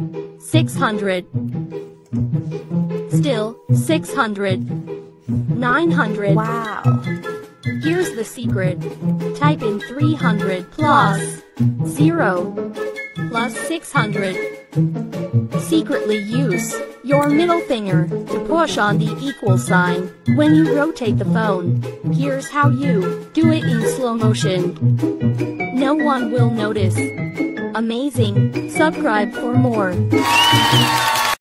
600. Still 600. 900. Wow. Here's the secret. Type in 300 plus 0 plus 600. Secretly use your middle finger to push on the equal sign when you rotate the phone. Here's how you do it in slow motion. No one will notice. Amazing. Subscribe for more.